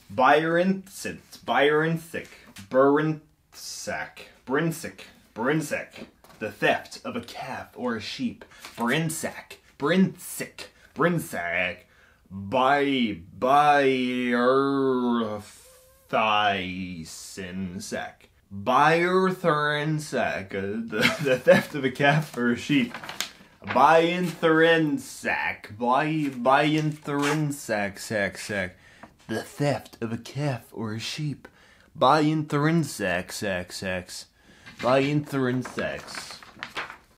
Byrthynsak, Byrthynsak, the theft of a calf or a sheep. Byrthynsak, Byrthynsak, the theft of a calf or a sheep. Byrthynsak, the theft of a calf or a sheep. Byrthynsak, Byrthynsak.